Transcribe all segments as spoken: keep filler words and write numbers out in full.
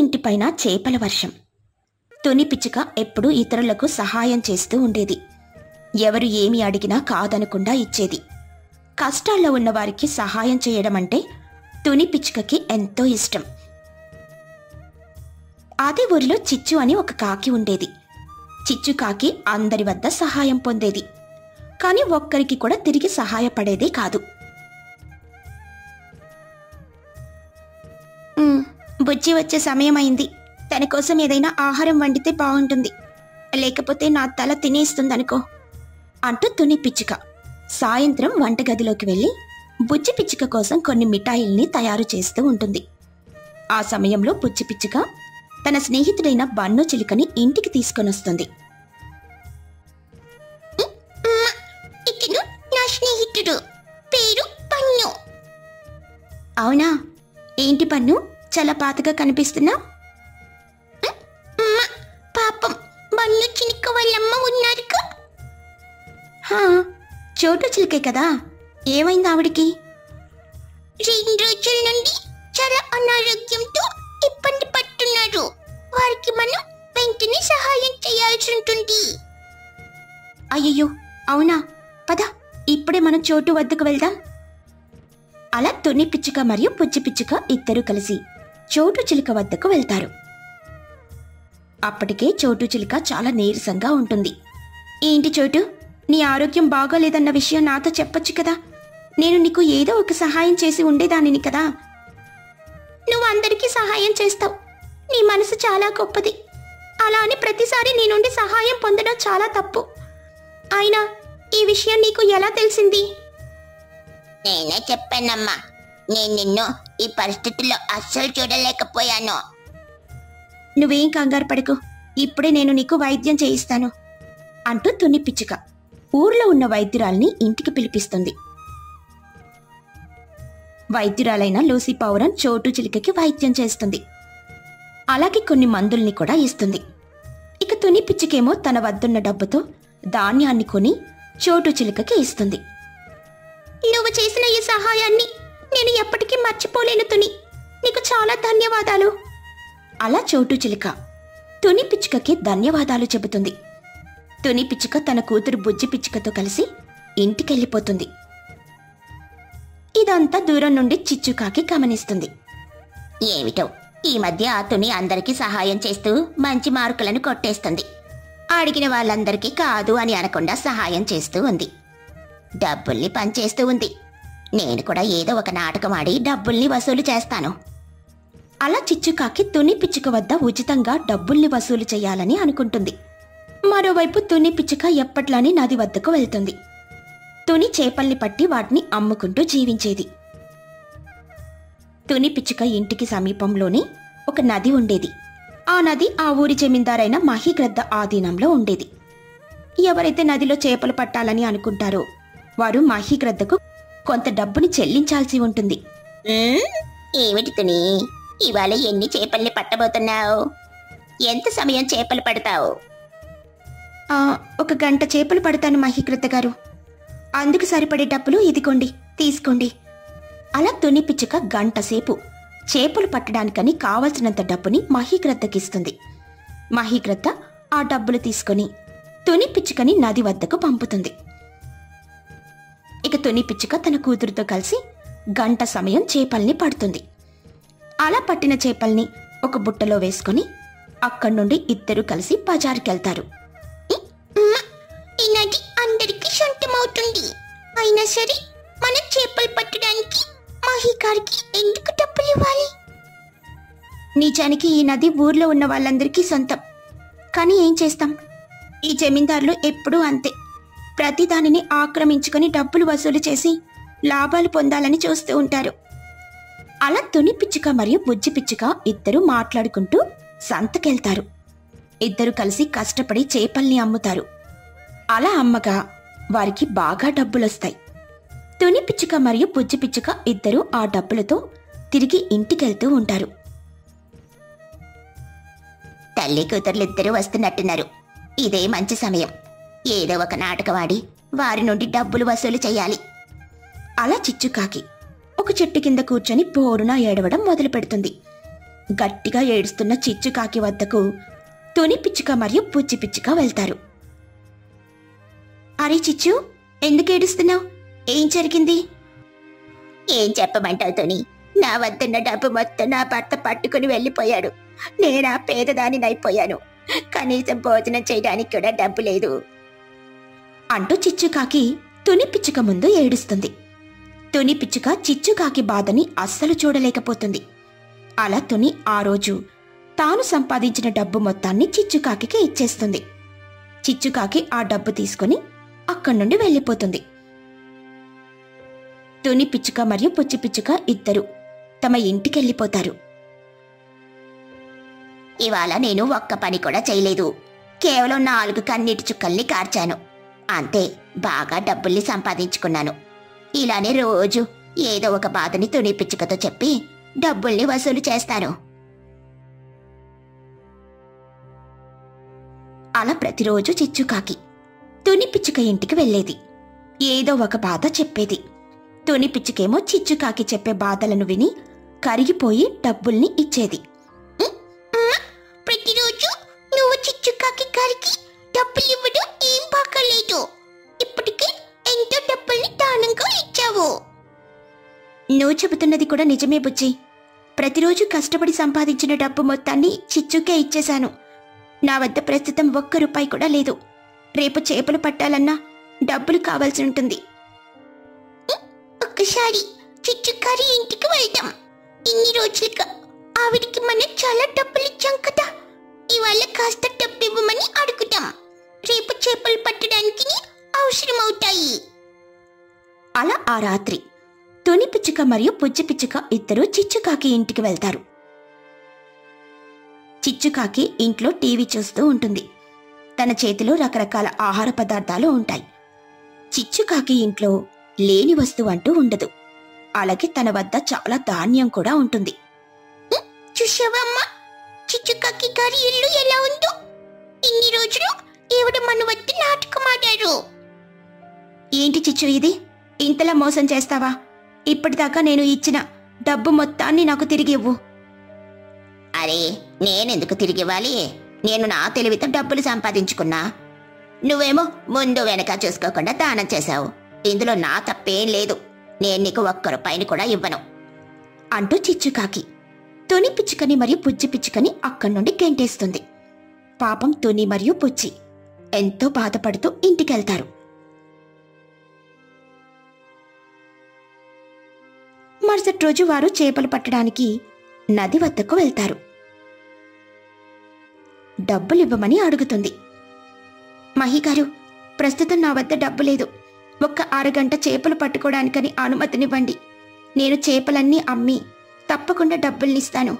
ఇంటిపైన చేపల వర్షం. తుని పిచ్చుక ఎప్పుడూ ఇతరులకు సహాయం చేస్తూ ఉండేది. ఎవరు ఏమి అడిగినా కాదనకుండా ఇచ్చేది. కష్టాల్లో ఉన్నవారికి సహాయం చేయడం అంటే తుని పిచ్చుకకి ఎంతో ఇష్టం. అదే ఊరిలో చిచ్చు అని ఒక కాకి ఉండేది. చిచ్చు కాకి అందరి వద్ద సహాయం పొందేది, కానీ ఒక్కరికి కూడా తిరిగి సహాయపడేదే కాదు. బుజ్జి వచ్చే సమయం అయింది. తన కోసం ఏదైనా ఆహారం వండితే బాగుంటుంది, లేకపోతే నా తల తినేస్తుందనుకో అంటూ తుని పిచ్చుక సాయంత్రం వంటగదిలోకి వెళ్ళి బుజ్జి పిచ్చుక కోసం కొన్ని మిఠాయిల్ని తయారు చేస్తూ ఉంటుంది. ఆ సమయంలో బుజ్జి పిచ్చుక తన స్నేహితుడైన బన్ను చిలుకని ఇంటికి తీసుకొనొస్తుంది. నా స్నేహితుడు పేరు బన్ను. అవునా, ఏంటి బన్ను చాలా పాతగా కనిపిస్తున్నా? పాపం బన్ను చిలుక వాళ్ళమ్మ ఉన్నారుగా. చోటు చిలుకే కదా, ఏమైంది ఆవిడికి? రెండు రోజుల నుండి చాలా అనారోగ్యంతో ఇబ్బంది పడుతున్నారు. వారికి మనం వెంటనే సహాయం చేయాల్సి ఉంటుంది. అయ్యయ్యో, అవునా? పద, ఇప్పుడే మనం చోటు వద్దకు వెళ్దాం. అలా తుని పిచ్చుక మరియు బుజ్జి పిచ్చుక ఇద్దరు కలిసి చోటు చిలుక వద్దకు వెళ్తారు. అప్పటికే చోటు చిలుక చాలా నీరసంగా ఉంటుంది. ఏంటి చోటు, నీ ఆరోగ్యం బాగోలేదన్న విషయం నాతో చెప్పొచ్చు కదా. నేను నీకు ఏదో ఒక సహాయం చేసి ఉండేదానిని కదా. నువ్వు అందరికీ సహాయం చేస్తావు, నీ మనసు చాలా గొప్పది. అలా అని ప్రతిసారి నీ నుండి సహాయం పొందడం చాలా తప్పు. అయినా ఈ విషయం నీకు ఎలా తెలిసింది? నేనే చెప్పానమ్మా, నేను నిన్ను ఈ పరిస్థితుల్లో అస్సలు చూడలేకపోయాను. నువ్వేం కంగారు పడకు, ఇప్పుడే నేను నీకు వైద్యం చేయిస్తాను అంటూ తుని పిచ్చుక ఊర్లో ఉన్న వైద్యురాల్ని ఇంటికి పిలిపిస్తుంది. వైద్యురాలైన లూసీ పౌరన్ చోటు చిలుకకి వైద్యం చేస్తుంది. అలాగే కొన్ని మందుల్ని కూడా ఇస్తుంది. ఇక తుని పిచ్చుకేమో తన వద్దున్న డబ్బుతో ధాన్యాన్ని కొని చోటు చిలుకకి ఇస్తుంది. నువ్వు చేసిన ఈ సహాయాన్ని నేను ఎప్పటికీ మర్చిపోలేను తుని, నీకు చాలా ధన్యవాదాలు. అలా చోటు చిలుక తుని పిచ్చుకకి ధన్యవాదాలు చెబుతుంది. తుని పిచ్చుక తన కూతురు బుజ్జి పిచ్చుకతో కలిసి ఇంటికెళ్ళిపోతుంది. ఇదంతా దూరం నుండి చిచ్చుకాకి గమనిస్తుంది. ఏమిటో ఈ మధ్య ఆ తుని అందరికీ సహాయం చేస్తూ మంచి మార్కులను కొట్టేస్తుంది. అడిగిన వాళ్ళందరికీ కాదు అని అనకుండా సహాయం చేస్తూ ఉంది. డబ్బుల్ని పనిచేస్తూ ఉంది. నేను కూడా ఏదో ఒక నాటకం ఆడి డబ్బుల్ని వసూలు చేస్తాను. అలా చిచ్చుకాకి తుని పిచ్చుక వద్ద ఉచితంగా డబ్బుల్ని వసూలు చేయాలని అనుకుంటుంది. మరోవైపు తుని పిచ్చుక ఎప్పట్లానే నది వద్దకు వెళ్తుంది. తుని చేపల్ని పట్టి వాటిని అమ్ముకుంటూ జీవించేది. తుని పిచ్చుక ఇంటికి సమీపంలోనే ఒక నది ఉండేది. ఆ నది ఆ ఊరి జమీందారైన మహిగ్రద్ద ఆధీనంలో ఉండేది. ఎవరైతే నదిలో చేపలు పట్టాలని అనుకుంటారో వారు మహిగ్రద్దకు కొంత డబ్బుని చెల్లించాల్సి ఉంటుంది. ఏమిటి తుని, ఇవాళ ఎన్ని చేపల్ని పట్టబోతున్నావు? ఎంత సమయం చేపలు పడతావు? ఒక గంట చేపలు పడతాను మహిగ్రద్ద గారు. అందుకు సరిపడే డబ్బులు ఇదిగోండి, తీసుకోండి. అలా తుని పిచ్చుక గంట సేపు చేపలు పట్టడానికని కావలసినంత డబ్బుని మహిగ్రద్దకిస్తుంది. మహిగ్రద్ద ఆ డబ్బులు తీసుకుని తుని పిచ్చుకని నది వద్దకు పంపుతుంది. ఇక తుని పిచ్చుక తన కూతురుతో కలిసి గంట సమయం చేపల్ని పడుతుంది. అలా పట్టిన చేపల్ని ఒక బుట్టలో వేసుకుని అక్కడి నుండి ఇద్దరు కలిసి బజారుకెళ్తారు. ఈ నది అందరికీ సొంతమవుతుంది. అయినా సరే మనం చేపలు పట్టడానికి మహిగారికి ఎందుకు డబ్బులు ఇవ్వాలి? నిజానికి ఈ నది ఊర్లో ఉన్న వాళ్ళందరికీ సొంతం. కానీ ఏం చేస్తాం, ఈ జమీందారులు ఎప్పుడూ అంతే. ప్రతి దానిని ఆక్రమించుకొని డబ్బులు వసూలు చేసి లాభాలు పొందాలని చూస్తూ ఉంటారు. అలా తుని పిచ్చుక మరియు బుజ్జి పిచ్చుక ఇద్దరు మాట్లాడుకుంటూ సంతకెళ్తారు. ఇద్దరు కలిసి కష్టపడి చేపల్ని అమ్ముతారు. అలా అమ్మగా వారికి బాగా డబ్బులొస్తాయి. తుని పిచ్చుక మరియు బుజ్జి పిచ్చుక ఇద్దరు ఆ డబ్బులతో తిరిగి ఇంటికెళ్తూ ఉంటారు. తల్లి కూతుర్లిద్దరూ వస్తున్నట్టున్నారు. ఇదే మంచి సమయం. ఏదో ఒక నాటకం ఆడి వారి నుండి డబ్బులు వసూలు చేయాలి. అలా చిచ్చుకాకి ఒక చెట్టు కింద కూర్చొని బోరున ఏడవడం మొదలు పెడుతుంది. గట్టిగా ఏడుస్తున్న చిచ్చుకాకి వద్దకు తుని పిచ్చుక మరియు పుచ్చి పిచ్చుక వెళ్తారు. అరే చిచ్చు, ఎందుకు ఏడుస్తున్నావు? ఏం జరిగింది? ఏం చెప్పమంటావు తుని? నా వద్దన్న డబ్బు మొత్తం నా భర్త పట్టుకుని వెళ్ళిపోయాడు. నేనా పేదదానినైపోయాను. కనీసం భోజనం చేయడానికి కూడా డబ్బు లేదు అంటూ చిచ్చుకాకి తుని పిచ్చుక ముందు ఏడుస్తుంది. తుని పిచ్చుక చిచ్చుకాకి బాధని అస్సలు చూడలేకపోతుంది. అలా తుని ఆ రోజు తాను సంపాదించిన డబ్బు మొత్తాన్ని చిచ్చుకాకి ఇచ్చేస్తుంది. చిచ్చుకాకి ఆ డబ్బు తీసుకుని అక్కడి నుండి వెళ్ళిపోతుంది. తుని పిచ్చుక మరియు పుచ్చి పిచ్చుక ఇద్దరు తమ ఇంటికెళ్ళిపోతారు. ఇవాళ నేను ఒక్క పని కూడా చేయలేదు. కేవలం నాలుగు కన్నీటి చుక్కల్ని కార్చాను. అంతే, బాగా డబ్బుల్ని సంపాదించుకున్నాను. ఇలానే రోజు ఏదో ఒక బాధని తుని పిచ్చుకతో చెప్పి డబ్బుల్ని వసూలు చేస్తాను. అలా ప్రతిరోజు చిచ్చుకాకి తుని పిచ్చుక ఇంటికి వెళ్ళేది. ఏదో ఒక బాధ చెప్పేది. తుని పిచ్చుకేమో చిచ్చుకాకి చెప్పే బాధలను విని కరిగిపోయి డబ్బుల్ని ఇచ్చేది. ప్రతిరోజు నువ్వు చిచ్చుకాకి గారికి డబ్బులు ఇవ్వడం ఏం బాగలేదు. ఇప్పటికే ఎంతో డబ్బుల్ని దానంగా ఇచ్చావు. నువ్వు చెబుతున్నది కూడా నిజమే బుజ్జి. ప్రతిరోజు కష్టపడి సంపాదించిన డబ్బు మొత్తాన్ని చిచ్చుకే ఇచ్చేశాను. నా వద్ద ప్రస్తుతం ఒక్క రూపాయి కూడా లేదు. రేపు చేపలు పట్టాలన్నా డబ్బులు కావాల్సి ఉంటుంది. ఒక్కసారి చిచ్చుకారి ఇంటికి వెళ్దాం. ఇన్ని రోజులుగా ఆవిడికి మనం చాలా డబ్బులు ఇచ్చాం కదా. ఇవాళ కాస్త డబ్బు ఇవ్వమని అడుగుదాం. రేపు చేపలు పట్టడానికి అవసరం అవుతాయి. అలా ఆ రాత్రి తుని పిచ్చుక మరియు పుచ్చి పిచ్చుక ఇద్దరూ చిచ్చుకాకి ఇంటికి వెళ్తారు. చిచ్చుకాకి ఇంట్లో టీవీ చూస్తూ ఉంటుంది. తన చేతిలో రకరకాల ఆహార పదార్థాలు ఉంటాయి. చిచ్చుకాకి ఇంట్లో లేని వస్తువు అంటూ ఉండదు. అలాగే తన వద్ద చాలా ధాన్యం కూడా ఉంటుంది. చూసావమ్మా, చిచ్చుకాకి గారి ఇల్లు ఎలా ఉందో. ఇన్ని రోజులు ఈవిడ మన వద్ద నాటకం ఆడారు. ఏంటి చిచ్చు ఇది? ఇంతలా మోసం చేస్తావా? ఇప్పటిదాకా నేను ఇచ్చిన డబ్బు మొత్తాన్ని నాకు తిరిగి ఇవ్వు. అరే, నేనెందుకు తిరిగివ్వాలి? నేను నా తెలివితో డబ్బులు సంపాదించుకున్నా. నువ్వేమో ముందు వెనక చూసుకోకుండా దానం చేశావు. ఇందులో నా తప్పేం లేదు. నేను నీకు ఒక్క రూపాయిని కూడా ఇవ్వను అంటూ చిచ్చుకాకి తుని పిచ్చుకని మరియు పుచ్చి పిచ్చుకని అక్కడి నుండి గెంటేస్తుంది. పాపం తుని మరియు పుచ్చి ఎంతో బాధపడుతూ ఇంటికెళ్తారు. మరుసటి రోజు వారు చేపలు పట్టడానికి నది వద్దకు వెళ్తారు. డబ్బులివ్వమని అడుగుతుంది. మహిగారు, ప్రస్తుతం నా వద్ద డబ్బు లేదు. ఒక్క అరగంట చేపలు పట్టుకోవడానికని అనుమతినివ్వండి. నేను చేపలన్నీ అమ్మి తప్పకుండా డబ్బుల్నిస్తాను.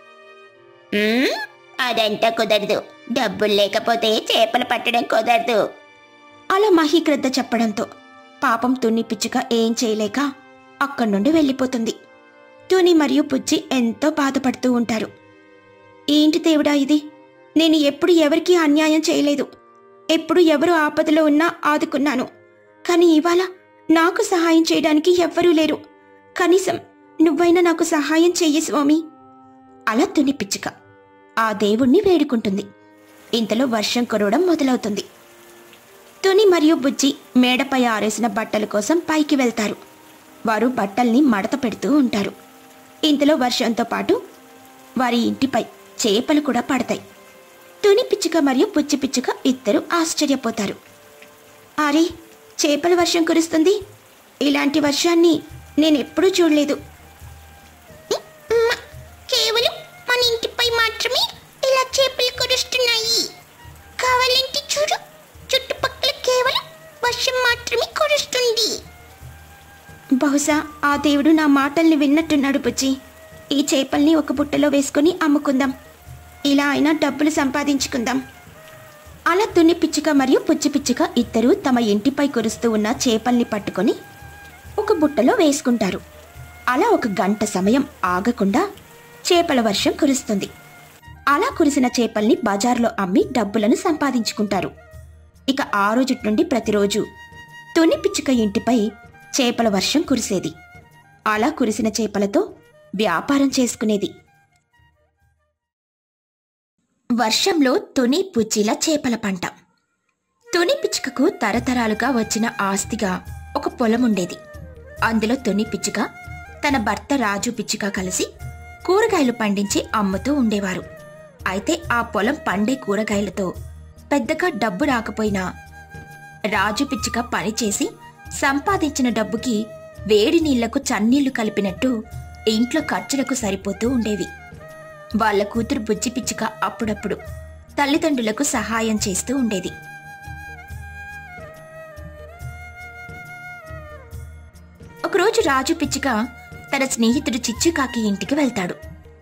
అదంతా కుదరదు. డబ్బులు లేకపోతే చేపలు పట్టడం కుదరదు అలా మహిగ్రద్ద చెప్పడంతో పాపం తుని పిచ్చుక ఏం చేయలేక అక్కడి నుండి వెళ్ళిపోతుంది. తుని మరియు పుచ్చి ఎంతో బాధపడుతూ ఉంటారు. ఏంటి దేవుడా ఇది? నేను ఎప్పుడు ఎవరికీ అన్యాయం చేయలేదు. ఎప్పుడు ఎవరు ఆపదలో ఉన్నా ఆదుకున్నాను. కానీ ఇవాళ నాకు సహాయం చేయడానికి ఎవ్వరూ లేరు. కనీసం నువ్వైనా నాకు సహాయం చెయ్యి స్వామి. అలా తుని పిచ్చుక ఆ దేవుణ్ణి వేడుకుంటుంది. ఇంతలో వర్షం కురవడం మొదలవుతుంది. తుని మరియు బుజ్జి మేడపై ఆరేసిన బట్టల కోసం పైకి వెళ్తారు. వారు బట్టల్ని మడత పెడుతూ ఉంటారు. ఇంతలో వర్షంతో పాటు వారి ఇంటిపై చేపలు కూడా పడతాయి. తుని పిచ్చుక మరియు పుచ్చి పిచ్చుక ఇద్దరు ఆశ్చర్యపోతారు. అరే, చేపల వర్షం కురుస్తుంది. ఇలాంటి వర్షాన్ని నేనెప్పుడూ చూడలేదు. కేవలం మన ఇంటిపై మాత్రమే ఇలా చేపలు కురుస్తున్నాయి. కావాలంటే చూడు, చుట్టుపక్కల కేవలం వర్షం మాత్రమే కురుస్తుంది. బహుశా ఆ దేవుడు నా మాటల్ని విన్నట్టున్నాడు బుజ్జి. ఈ చేపల్ని ఒక బుట్టలో వేసుకుని అమ్ముకుందాం. ఇలా అయినా డబ్బులు సంపాదించుకుందాం. అలా తుని పిచ్చుక మరియు పుచ్చి పిచ్చుక ఇద్దరూ తమ ఇంటిపై కురుస్తూ ఉన్న చేపల్ని పట్టుకొని ఒక బుట్టలో వేసుకుంటారు. అలా ఒక గంట సమయం ఆగకుండా చేపల వర్షం కురుస్తుంది. అలా కురిసిన చేపల్ని బజార్లో అమ్మి డబ్బులను సంపాదించుకుంటారు. ఇక ఆ రోజు నుండి ప్రతిరోజు తుని పిచ్చుక ఇంటిపై చేపల వర్షం కురిసేది. అలా కురిసిన చేపలతో వ్యాపారం చేసుకునేది. వర్షంలో తుని పుచ్చిల చేపల పంట. తుని పిచ్చుకకు తరతరాలుగా వచ్చిన ఆస్తిగా ఒక పొలం ఉండేది. అందులో తుని పిచ్చుక తన భర్త రాజు పిచ్చుక కలిసి కూరగాయలు పండించి అమ్ముతూ ఉండేవారు. అయితే ఆ పొలం పండే కూరగాయలతో పెద్దగా డబ్బు రాకపోయినా రాజు పిచ్చుక పనిచేసి సంపాదించిన డబ్బుకి వేడి నీళ్లకు చన్నీళ్లు కలిపినట్టు ఇంట్లో ఖర్చులకు సరిపోతూ ఉండేవి. వాళ్ల కూతురు బుజ్జి పిచ్చుక అప్పుడప్పుడు తల్లిదండ్రులకు సహాయం చేస్తూ ఉండేది. ఒకరోజు రాజు పిచ్చుక తన స్నేహితుడు చిచ్చుకాకి ఇంటికి వెళ్తాడు.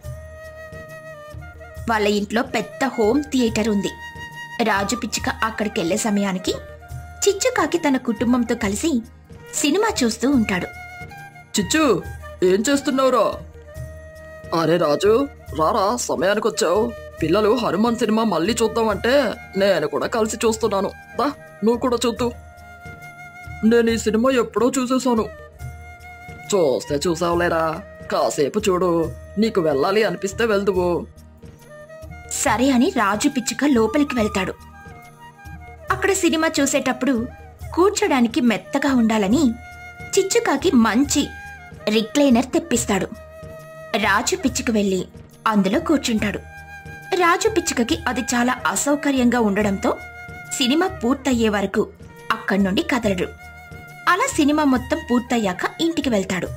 వాళ్ళ ఇంట్లో పెద్ద హోమ్ థియేటర్ ఉంది. రాజు పిచ్చుక అక్కడికెళ్లే సమయానికి చిచ్చుకాకి తన కుటుంబంతో కలిసి సినిమా చూస్తూ ఉంటాడు. చిచ్చు, ఏం చేస్తున్నావురా? అరే రాజు, రారా, సమయానికి వచ్చావు. పిల్లలు హనుమాన్ సినిమా మళ్ళీ చూద్దామంటే నేను కూడా కలిసి చూస్తున్నాను. దా, నువ్వు కూడా చూద్దు. నేను ఈ సినిమా ఎప్పుడో చూసేశాను. చూస్తే చూసావులేరా, కాసేపు చూడు, నీకు వెళ్ళాలి అనిపిస్తే వెళ్దువు. సరే అని రాజు పిచ్చుక లోపలికి వెళ్తాడు. అక్కడ సినిమా చూసేటప్పుడు కూర్చోడానికి మెత్తగా ఉండాలని చిచ్చుకాకి మంచి రిక్లైనర్ తెప్పిస్తాడు. రాజు పిచ్చుక వెళ్ళి అందులో కూర్చుంటాడు. రాజు పిచ్చుకకి అది చాలా అసౌకర్యంగా ఉండడంతో సినిమా పూర్తయ్యే వరకు అక్కడి నుండి కదలడు. అలా సినిమా మొత్తం పూర్తయ్యాక ఇంటికి వెళ్తాడు.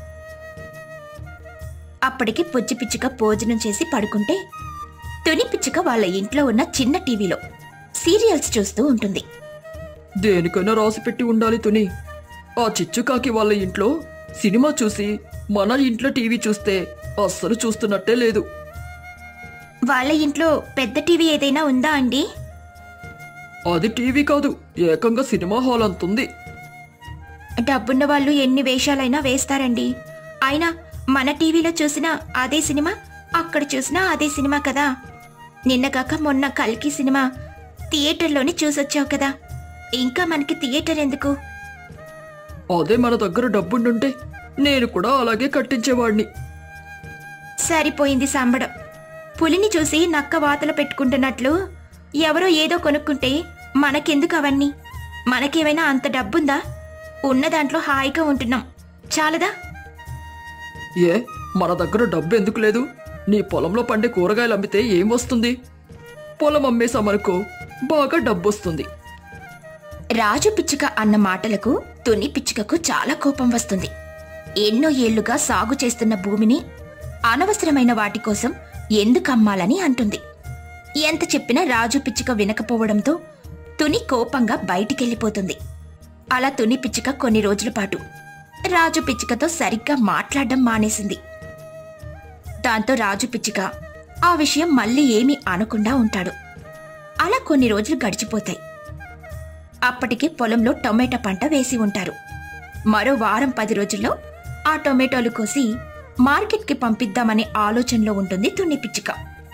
అప్పటికి బుజ్జి పిచ్చుక భోజనం చేసి పడుకుంటే తుని పిచ్చుక వాళ్ళ ఇంట్లో ఉన్న చిన్న టీవీలో సీరియల్స్ చూస్తూ ఉంటుంది. దేనికైనా రాసి పెట్టి ఉండాలి తుని. ఆ చిచ్చుకాకి వాళ్ళ ఇంట్లో సినిమా చూసి మన ఇంట్లో టీవీ చూస్తే అస్సలు చూస్తున్నట్టే లేదు. వాళ్ళ ఇంట్లో పెద్ద టీవీ ఏదైనా ఉందా అండి? అది టీవీ కాదు, ఏకంగా సినిమా హాల్ అంతుంది. డబ్బున్న వాళ్ళు ఎన్ని వేషాలైనా వేస్తారండి. అయినా మన టీవీలో చూసినా అదే సినిమా, అక్కడ చూసినా అదే సినిమా కదా. నిన్నగాక మొన్న కల్కి సినిమా థియేటర్లోనే చూసొచ్చావు కదా, ఇంకా మనకి థియేటర్ ఎందుకు? అదే మన దగ్గర డబ్బుండుంటే నేను కూడా అలాగే కట్టించేవాడిని. సరిపోయింది సంబడం. పులిని చూసి నక్క వాతలు పెట్టుకుంటున్నట్లు ఎవరో ఏదో కొనుక్కుంటే మనకెందుకు అవన్నీ? మనకేమైనా అంత డబ్బుందా? ఉన్న దాంట్లో హాయిగా ఉంటున్నాం, చాలదా? ఏ, మన దగ్గర డబ్బు ఎందుకు లేదు? నీ పొలంలో పండే కూరగాయలు అమ్మితే ఏం వస్తుంది? పొలం అమ్మేసామనుకో, బాగా డబ్బొస్తుంది. రాజు పిచ్చుక అన్న మాటలకు తుని పిచ్చుకకు చాలా కోపం వస్తుంది. ఎన్నో ఏళ్లుగా సాగు చేస్తున్న భూమిని అనవసరమైన వాటి కోసం ఎందుకు అమ్మాలని అంటుంది. ఎంత చెప్పినా రాజు పిచ్చుక వినకపోవడంతో తుని కోపంగా బయటికెళ్ళిపోతుంది. అలా తుని పిచ్చుక కొన్ని రోజుల పాటు రాజు పిచ్చుకతో సరిగ్గా మాట్లాడడం మానేసింది. దాంతో రాజు పిచ్చుక ఆ విషయం మళ్ళీ ఏమీ అనకుండా ఉంటాడు. అలా కొన్ని రోజులు గడిచిపోతాయి. అప్పటికి పొలంలో టొమాటో పంట వేసి ఉంటారు. మరో వారం పది రోజుల్లో ఆ టొమాటోలు కోసి మార్కెట్కి పంపిద్దామనే ఆలోచనలో ఉంటుంది తుని పిచ్చుక.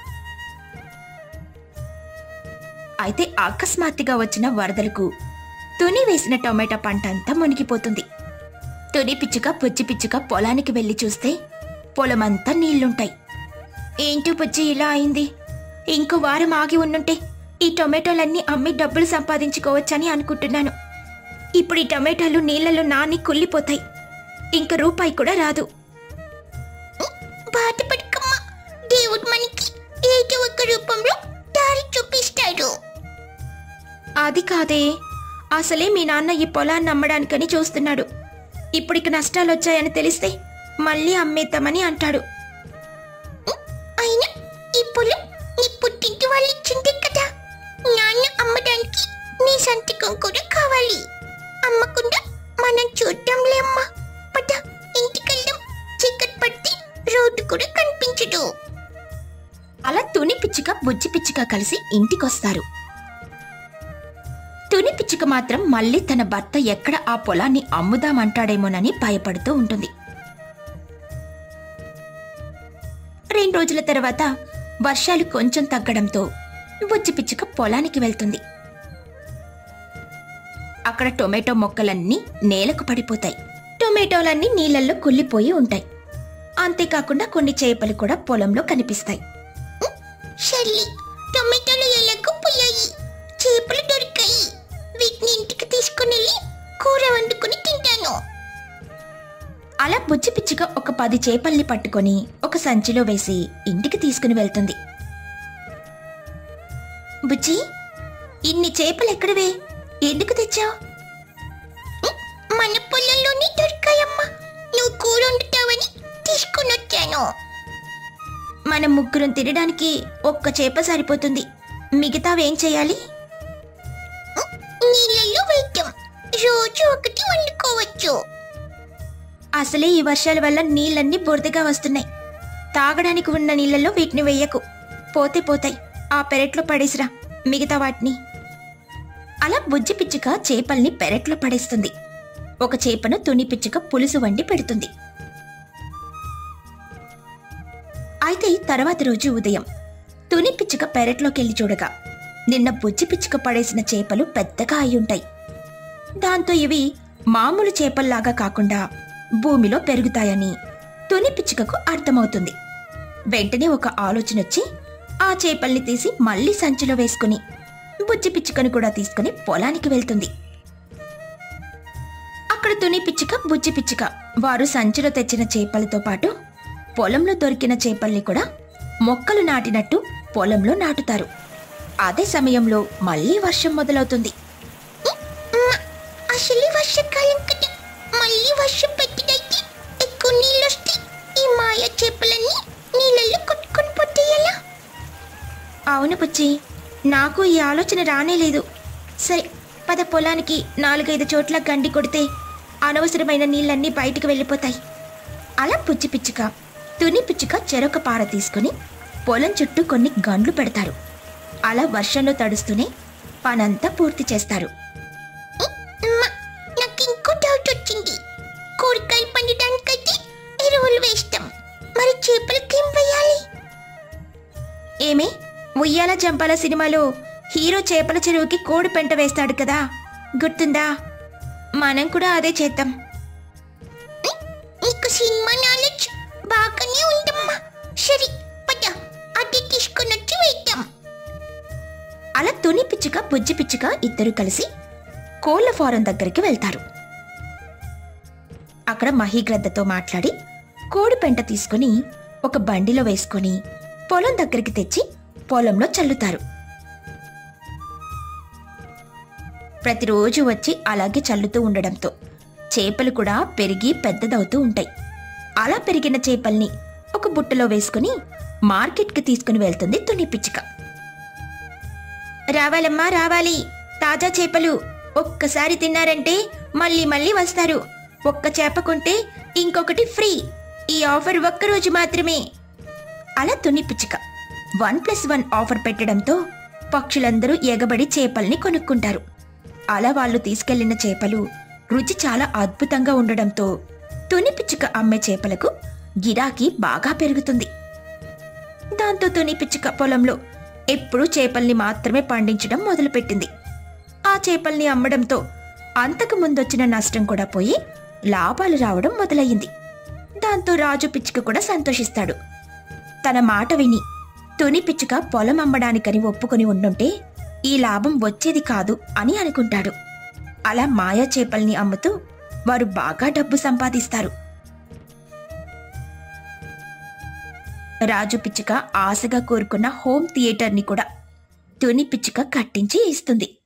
అయితే అకస్మాత్తుగా వచ్చిన వరదలకు తుని వేసిన టొమాటో పంట అంతా మునిగిపోతుంది. తుని పిచ్చుక పుచ్చి పిచ్చుక పొలానికి వెళ్లి చూస్తే పొలమంతా నీళ్లుంటాయి. ఏంటో పుచ్చి ఇలా అయింది? ఇంకో వారం ఆగి ఉండుంటే ఈ టొమాటోలన్నీ అమ్మి డబ్బులు సంపాదించుకోవచ్చని అనుకుంటున్నాను. ఇప్పుడు ఈ టొమాటోలు నీళ్లలో నాని కుళ్ళిపోతాయి, ఇంక రూపాయి కూడా రాదు. బాధపడకమ్మా, దేవుడు మనకి ఏదో ఒక రూపంలో దారి చూపిస్తాడు. అది కాదే, అసలే మీ నాన్న ఈ పొలాన్ని అమ్మడానికని చూస్తున్నాడు. ఇప్పుడిక నష్టాలు వచ్చాయని తెలిస్తే మళ్ళీ అమ్మేద్దామని అంటాడు. అయినా ఈ పొలం నీ పుట్టింటి వాళ్ళు ఇచ్చిందే కదా, నాన్న అమ్మడానికి నీ సంతకం కూడా కావాలి. అమ్మకుండా మనం చూద్దాంలే అమ్మా, పద ఇంటికెళ్దాం. చీకటి పడితే రోడ్డు కూడా కనిపించదు. అలా తుని పిచ్చుక బుజ్జి పిచ్చుక కలిసి ఇంటికొస్తారు. తుని పిచ్చుక మాత్రం మళ్ళీ తన భర్త ఎక్కడ ఆ పొలాన్ని అమ్ముదామంటాడేమోనని భయపడుతూ ఉంటుంది. రెండు రోజుల తర్వాత వర్షాలు కొంచెం తగ్గడంతో బుజ్జి పిచ్చుక పొలానికి వెళ్తుంది. అక్కడ టొమాటో మొక్కలన్నీ నేలకు పడిపోతాయి. టొమాటోలన్నీ నీళ్లలో కుళ్ళిపోయి ఉంటాయి. అంతేకాకుండా కొన్ని చేపలు కూడా పొలంలో కనిపిస్తాయి. షెల్లీ, టమాటాలు ఎలాగో పోయాయి, చేపలు దొరికాయి. వీటిని ఇంటికి తీసుకుని కూర వండుకుని తింటాను. అలా బుజ్జి పిచ్చుక ఒక పది చేపల్ని పట్టుకొని ఒక సంచిలో వేసి ఇంటికి తీసుకుని వెళ్తుంది. బుజ్జి, ఇన్ని చేపలు ఎక్కడివే? ఎందుకు తెచ్చావు? మన పొలంలోనే దొరికాయమ్మా, నువ్వు కూర వండుతావని తీసుకుని వచ్చాను. మనం ముగ్గురం తినడానికి ఒక్క చేప సరిపోతుంది. మిగతావేం చేయాలి? నీళ్ళల్లో వేద్దాం, రోజు ఒకటి వండుకోవచ్చు. అసలే ఈ వర్షాల వల్ల నీళ్ళన్నీ బురదగా వస్తున్నాయి. తాగడానికి ఉన్న నీళ్ళల్లో వీటిని వెయ్యకు, పోతే పోతాయి. ఆ పెరట్లో పడేసిరా మిగతా వాటిని. అలా బుజ్జి పిచ్చుక చేపల్ని పెరట్లో పడేస్తుంది. ఒక చేపను తుని పిచ్చుక పులుసు వండి పెడుతుంది. అయితే తర్వాత రోజు ఉదయం తుని పిచ్చుక పెరట్లోకెళ్ళి చూడగా నిన్న బుజ్జి పిచ్చుక పడేసిన చేపలు పెద్దగా అయ్యుంటాయి. దాంతో ఇవి మామూలు చేపల్లాగా కాకుండా భూమిలో పెరుగుతాయని తుని పిచ్చుకకు అర్థమవుతుంది. వెంటనే ఒక ఆలోచనొచ్చి ఆ చేపల్ని తీసి మళ్లీ సంచిలో వేసుకుని బుజ్జి పిచ్చుకను కూడా తీసుకుని పొలానికి వెళ్తుంది. అక్కడ తుని పిచ్చుక, బుజ్జి పిచ్చుక వారు సంచిలో తెచ్చిన చేపలతో పాటు పొలంలో దొరికిన చేపల్ని కూడా మొక్కలు నాటినట్టు పొలంలో నాటుతారు. అదే సమయంలో మళ్లీ వర్షం మొదలవుతుంది. అసలు వర్షాకాలం కదా, మళ్ళీ వర్షం పెట్టినైతే ఎక్కువ నీళ్ళొస్తే ఈ మాయా చేపలన్నీ నీళ్ళల్లో కొట్టుకొని పోతాయలా? అవును బుజ్జి, నాకు ఈ ఆలోచన రానేలేదు. సరే పద, పొలానికి నాలుగైదు చోట్ల గండి కొడితే అనవసరమైన నీళ్ళన్నీ బయటికి వెళ్ళిపోతాయి. అలా బుజ్జి పిచ్చుక, తుని పిచ్చుక చెరొక పార తీసుకుని పొలం చుట్టూ కొన్ని గండ్లు పెడతారు. అలా వర్షంలో తడుస్తూనే పనంతా పూర్తి చేస్తారు. నాకు ఇంకో డౌట్ వచ్చింది. కూరగాయలు పండడానికైతే ఎరువులు వేస్తాం, మరి చేపలకేం వేయాలి? ఏమే, ఉయ్యాల జంపాల సినిమాలో హీరో చేపల చెరువుకి కోడి పెంట వేస్తాడు కదా, గుర్తుందా? మనం కూడా అదే చేద్దాం. నీకు సినిమా నాలెడ్జ్ బాగానే ఉందమ్మా. సరే పద, అదే తీసుకుని వచ్చి వేద్దాం. అలా తుని పిచ్చుక, బుజ్జి పిచ్చుక ఇద్దరు కలిసి కోళ్ల ఫారం దగ్గరికి వెళ్తారు. అక్కడ మహీగ్రద్దతో మాట్లాడి కోడి పెంట తీసుకుని ఒక బండిలో వేసుకుని పొలం దగ్గరికి తెచ్చి పొలంలో చల్లుతారు. ప్రతిరోజు వచ్చి అలాగే చల్లుతూ ఉండడంతో చేపలు కూడా పెరిగి పెద్దదవుతూ ఉంటాయి. అలా పెరిగిన చేపల్ని ఒక బుట్టలో వేసుకుని మార్కెట్కి తీసుకుని వెళ్తుంది తుని పిచ్చుక. రావాలమ్మా రావాలి, తాజా చేపలు ఒక్కసారి తిన్నారంటే మళ్ళీ మళ్ళీ వస్తారు. ఒక్క చేప కొంటే ఇంకొకటి ఫ్రీ. ఈ ఆఫర్ ఒక్కరోజు మాత్రమే. అలా తుని పిచ్చుక వన్ ప్లస్ వన్ ఆఫర్ పెట్టడంతో పక్షులందరూ ఎగబడి చేపల్ని కొనుక్కుంటారు. అలా వాళ్ళు తీసుకెళ్లిన చేపలు రుచి చాలా అద్భుతంగా ఉండడంతో తుని పిచ్చుక అమ్మే చేపలకు గిరాకీ బాగా పెరుగుతుంది. దాంతో తుని పిచ్చుక పొలంలో ఎప్పుడూ చేపల్ని మాత్రమే పండించడం మొదలుపెట్టింది. ఆ చేపల్ని అమ్మడంతో అంతకు ముందొచ్చిన నష్టం కూడా పోయి లాభాలు రావడం మొదలయ్యింది. దాంతో రాజు పిచ్చుక కూడా సంతోషిస్తాడు. తన మాట విని తుని పిచ్చుక పొలం అమ్మడానికని ఒప్పుకొని ఉండుంటే ఈ లాభం వచ్చేది కాదు అని అనుకుంటాడు. అలా మాయా చేపల్ని అమ్ముతూ వారు బాగా డబ్బు సంపాదిస్తారు. రాజు పిచ్చుక ఆశగా కోరుకున్న హోమ్ థియేటర్ని కూడా తుని పిచ్చుక కట్టించి ఇస్తుంది.